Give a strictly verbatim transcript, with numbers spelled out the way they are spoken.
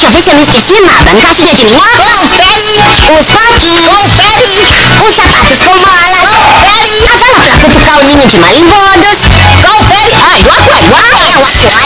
Deixa eu ver se eu não esqueci nada. Me ajuda a adivinhar? Os patins, os sapatos com molas, razão, cutucar o ninho de marimbondo. Ai, uá, uá, uá, uá, uá,